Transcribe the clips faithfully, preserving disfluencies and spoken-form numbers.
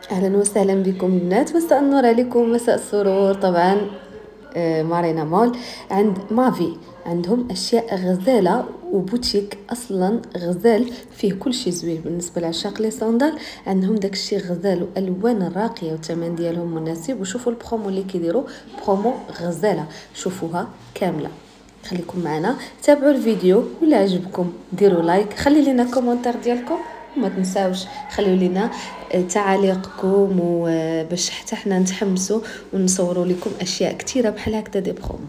اهلا وسهلا بكم بنات، مساء النور عليكم، مساء السرور. طبعا آه، مارينا مول عند مافي عندهم اشياء غزاله وبوتيك اصلا غزال، فيه كل شيء زوين بالنسبه لعشاق لي صندال. عندهم داكشي غزال والوان راقيه والثمن ديالهم مناسب. وشوفوا البرومو اللي كيديروا، برومو غزاله، شوفوها كامله. خليكم معنا، تابعوا الفيديو، ولا عجبكم ديروا لايك، خلي لنا كومنتار ديالكم، وما تنساوش خليوا لنا تعاليقكم وباش حتى حنا نتحمسوا ونصوروا لكم اشياء كثيره بحال هكذا دي برومو.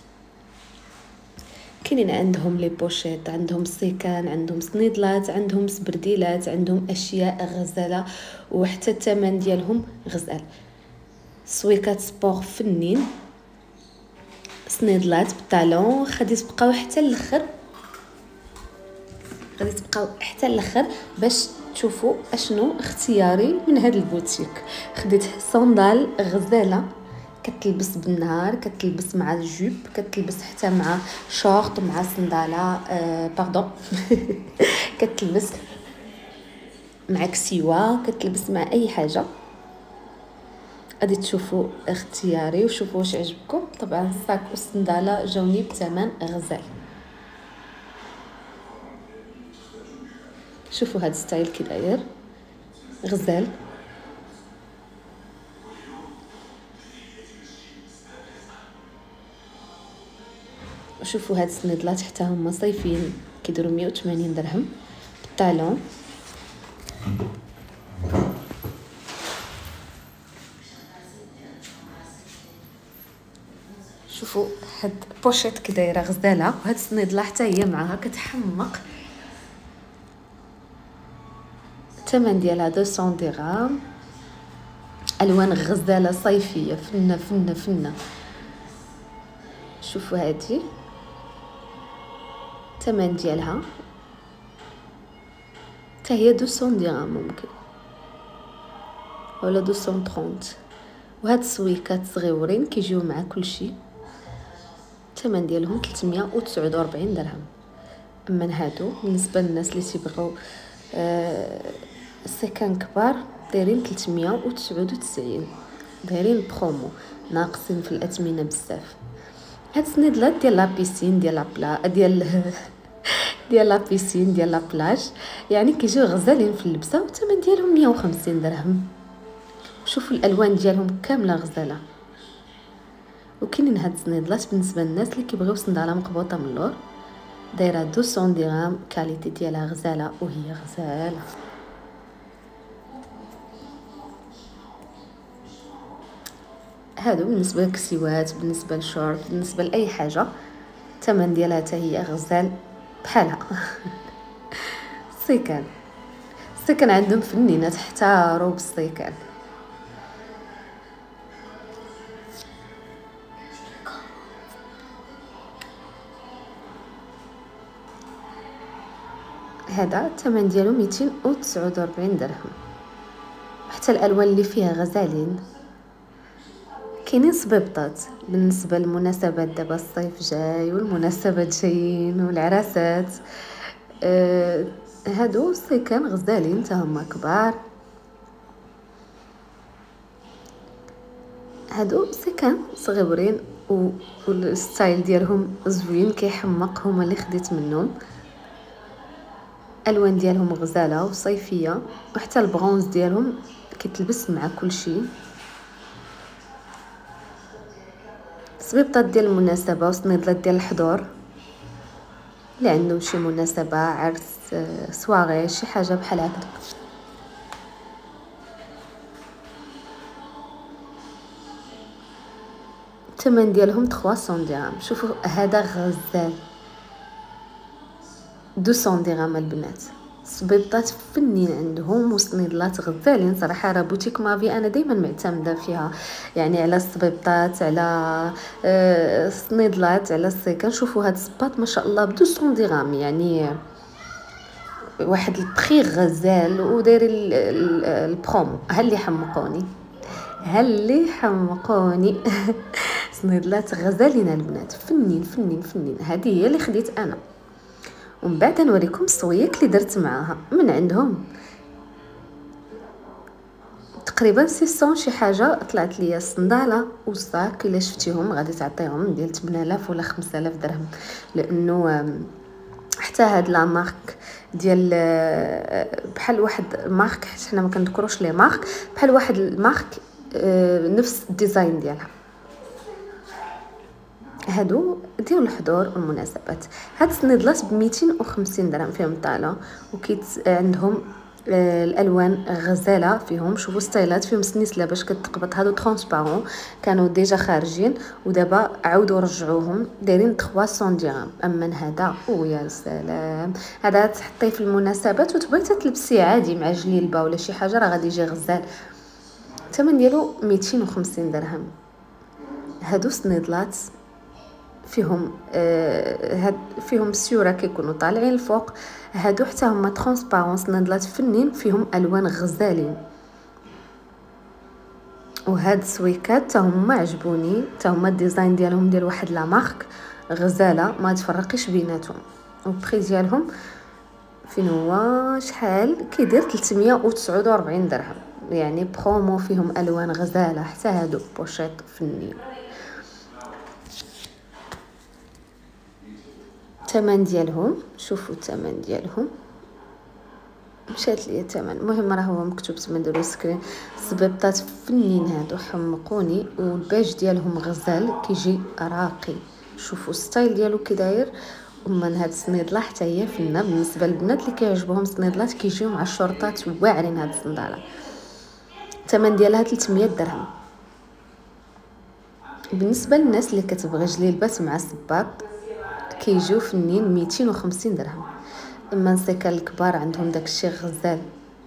كاينين عندهم لي بوشيت، عندهم سيكان، عندهم سنيدلات، عندهم سبرديلات، عندهم اشياء غزاله وحتى الثمن ديالهم غزال. سويكات سبور فنين، سنيدلات بالطالون. غادي تبقاو حتى الاخر، غادي تبقاو حتى الاخر باش تشوفوا اشنو اختياري من هذا البوتيك. خديت صندال غزاله، كتلبس بالنهار، كتلبس مع الجوب، كتلبس حتى مع شورت مع صنداله آه باردون كتلبس مع كسيوه، كتلبس مع اي حاجه. غادي تشوفوا اختياري وشوفوا واش عجبكم. طبعا الصاك والصنداله جاوني بثمن غزال. شوفوا هذا ستايل كي داير غزال. شوفوا هاد السنيدلات حتى هما صيفيين، كيديروا مية وثمانين درهم بالطالون. شوفوا هاد بوشيت كي دايره غزاله، وهاد السنيدله حتى هي معاها كتحمق. الثمن ديالها مئتين درهم. الوان غزاله صيفيه فنه فنه فنه. شوفوا هادي الثمن ديالها حتى هي مئتين درهم ممكن، ولا مئتين وثلاثين. وهاد السويكات صغيورين كيجيو مع كلشي، الثمن ديالهم ثلاثمية وتسعة وأربعين درهم. اما هادو بالنسبه للناس اللي تيبغيو آه السكان كبار دايرين ثلاثمية وتسعة وتسعين، دايرين برومو، ناقصين في الاثمنه بزاف. هاد السنيدلات ديال لا بيسين ديال لا ديال ديال لا بيسين ديال لا بلاج، يعني كيجيو غزالين في اللبسه، والثمن ديالهم مية وخمسين درهم. شوفوا الالوان ديالهم كامله غزاله. وكاينين هاد السنيدلات بالنسبه للناس اللي كيبغيو صنداله مقبوطه من اللور، دايره مئتين درهم، كاليتي ديالها غزاله وهي غزاله. هادو بالنسبه للكسيوات، بالنسبه للشورت، بالنسبه لاي حاجه، الثمن ديالها حتى هي غزال بحالها السيكان، السيكان عندهم فنينات، احتاروا بالسيكان. هذا الثمن ديالو مئتين وتسعة وأربعين درهم. حتى الالوان اللي فيها غزالين. كاينين صبيبطات بالنسبه للمناسبات، دابا الصيف جاي والمناسبات جايين والعراسات. آه هادو السيكان غزالين حتى هما كبار. هادو سيكان صغيورين والستايل ديالهم زوين كيحمق، هما اللي خديت منهم. الوان ديالهم غزاله وصيفيه، وحتى البرونز ديالهم كيتلبس مع كل شيء. صبيبطات ديال المناسبه وسنيدلات ديال الحضور اللي عندهم شي مناسبه، عرس، سواري، شي حاجه بحال هكذا. الثمن ديالهم ثلاثمية درهم. شوفوا هذا غزال مئتين درهم البنات. صبيبطات فنين عندهم وسنيدلات غزالين صراحه. راه بوتيك مافي انا دائما معتمده فيها، يعني على الصبيبطات، على آه سنيدلات، على السيكان. شوفوا هاد الصباط ما شاء الله ب مئتين درهم، يعني واحد البخي غزال وداير البرومو. هل اللي حمقوني، هل اللي حمقوني سنيدلات غزالين البنات، فنين فنين فنين. هذه هي اللي خديت انا، ومن بعد نوريكم الصويك اللي درت معاها من عندهم. تقريبا ستمية شي حاجه. طلعت ليا الصنداله والصاك الا شفتيهم غادي تعطيهم ديال ثمانية آلاف ولا خمسة آلاف درهم، لانه حتى هاد لا مارك ديال بحال واحد مارك، حيت حنا ما كنذكروش لي مارك، بحال واحد المارك نفس الديزاين ديالها. هادو ديال الحضور والمناسبات. هاد السنيدلات ب ميتين وخمسين درهم فيهم طاله، وكيت عندهم الالوان غزاله فيهم. شوفوا ستايلات فيهم سنيسله باش كتقبط، هادو ترونسبارون كانوا ديجا خارجين ودابا عاودوا رجعوهم دايرين ثلاثمية درهم. اما هذا او يا سلام، هذا تحطيه في المناسبات وتبغي تلبسيه عادي مع جليلبه ولا شي حاجه راه غادي يجي غزال. الثمن ديالو ميتين وخمسين درهم. هادو سنيدلات فيهم آه هاد فيهم سيوره كيكونوا طالعين الفوق. هادو حتى هما ترونسبارونس نضلات فنين فيهم الوان غزالين. وهاد السويكات حتى هما عجبوني، حتى هما الديزاين ديالهم ديال واحد لا مارك غزاله ما تفرقيش بيناتهم. والبري ديالهم فين هو شحال كيدير ثلاثمية وتسعة وأربعين درهم، يعني برومو فيهم الوان غزاله. حتى هادو بوشيط فنين. الثمن ديالهم شوفوا الثمن ديالهم مشات لي الثمن، المهم راه هو مكتوب تما نديرو سكرين. الزبيبطات فنين هادو حمقوني، والباج ديالهم غزال كيجي راقي. شوفوا الستايل ديالو كي داير. ومن هاد السنيدله حتى هي فنه بالنسبه للبنات اللي كيعجبهم السنيدلات كيجيو مع الشورطات واعرين. هاد الصنداله الثمن ديالها ثلاثمية درهم. بالنسبه للناس اللي كتبغي جليلبات مع الصباط كيجيو فنين ميتين وخمسين درهم. اما السكان الكبار عندهم داكشي غزال.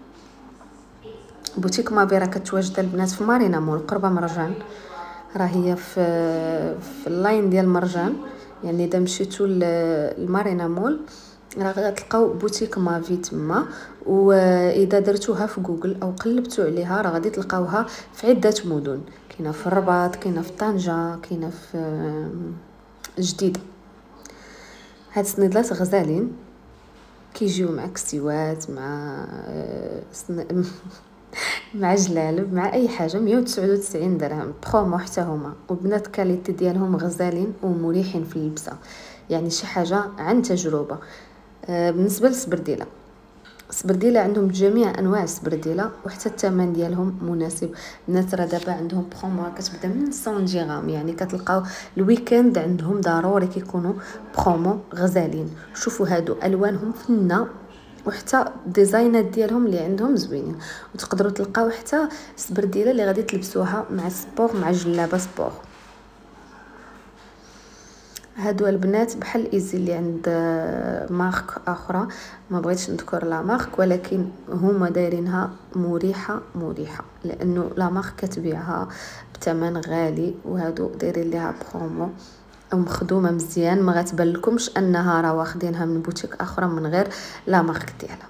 بوتيك مابيرا كتواجد البنات في مارينا مول قربه مرجان، راه هي في في اللاين ديال مرجان. يعني اذا مشيتو للمارينا مول راه غتلقاو بوتيك مافي تما، واذا درتوها في جوجل او قلبتوا عليها راه غادي تلقاوها في عده مدن. كاينه في الرباط، كاينه في طنجه، كاينه في جديده. هاد السنيدلات غزالين كيجيو مع كسيوات مع سن... مع جلالب مع اي حاجه. مية وتسعة وتسعين درهم برومو حتى هما. وبنات كاليتي ديالهم غزالين ومريحين في اللبسه، يعني شي حاجه عن تجربه. بالنسبه للسبرديله، السبرديله عندهم جميع انواع السبرديله وحتى الثمن ديالهم مناسب. الناس راه دابا عندهم برومو كتبدا من مية درهم، يعني كتلقاو الويكاند عندهم ضروري كيكونوا برومو غزالين. شوفوا هادو الوانهم فنه، وحتى الديزاينات ديالهم اللي عندهم زوينين. وتقدروا تلقاو حتى السبرديله اللي غادي تلبسوها مع السبور مع جلابه سبور. هادو البنات بحال ايزي اللي عند مارك اخرى ما بغيتش نذكر لا مارك، ولكن هما دايرينها مريحه مريحه لانه لا مارك كتبيعها بثمن غالي، وهادو دايرين ليها برومو ومخدومه مزيان. ما غتبان لكمش انها راه واخدينها من بوتيك اخرى من غير لا مارك ديالها.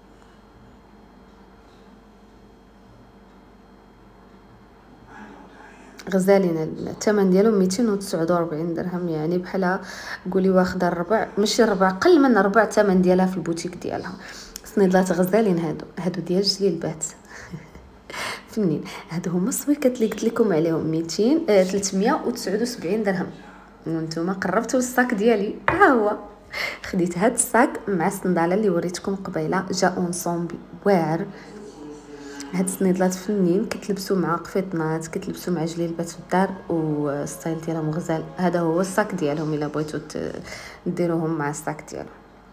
غزالين الثمن ديالهم ميتين وتسعة وأربعين درهم، يعني بحال قولي واخده الربع، ماشي الربع، قل من الربع الثمن ديالها في البوتيك ديالها. سنيدلات غزالين هادو. هادو ديال جليلبات فنين. هادو هما السويكات اللي قلت لكم عليهم ميتين آه ثلاثمية وتسعة وسبعين درهم. وانتم قربتوا الصاك ديالي، ها هو. خديت هاد الصاك مع الصنداله اللي وريتكم قبيله، جا اونصومبل واعر. هاد السنيدلات فنين كتلبسوا مع قفيطنات، كتلبسوا مع جليلبات في الدار، والستايل ديالهم غزال. هذا هو الصاك ديالهم الا بغيتوا ديروهم مع الصاك ديالهم.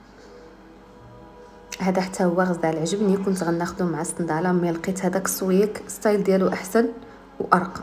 هذا حتى هو غزال عجبني، كنت غناخذو مع الصنداله مي لقيت هذاك السويك ستايل ديالو احسن وارقى.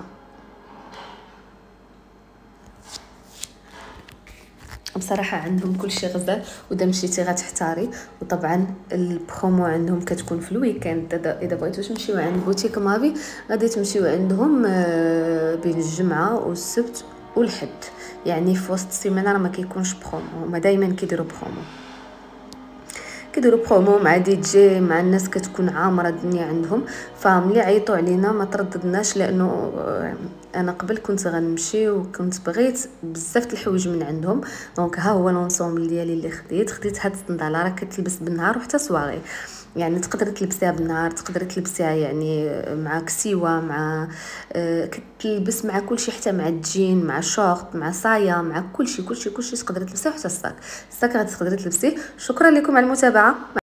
بصراحه عندهم كلشي غزال، واذا مشيتي غتحتاري. وطبعا البرومو عندهم كتكون في الويكاند. اذا بغيتو تمشيو عند بوتيك مافي غادي تمشيو عندهم بين الجمعه والسبت والحد، يعني في وسط السيمانه راه ما كيكونش برومو. هما دائما كيديروا برومو كيديروا برومو مع دي جي، مع الناس كتكون عامره الدنيا عندهم. فملي عيطوا علينا ما ترددناش، لانه انا قبل كنت غنمشي وكنت بغيت بزاف د الحوايج من عندهم. دونك ها هو لونسومبل ديالي اللي خديت خديت هاد الصنداله راه كتلبس بالنهار وحتى صواغي، يعني تقدري تلبسيها بالنهار، تقدري تلبسيها يعني مع كسيوه، مع آه كتلبس مع كلشي، حتى مع الجين، مع شورت، مع صايه، مع كلشي كلشي كلشي تقدري تلبسيه، حتى الصاك الصاك غادي تقدري تلبسيه. شكرا لكم على المتابعه.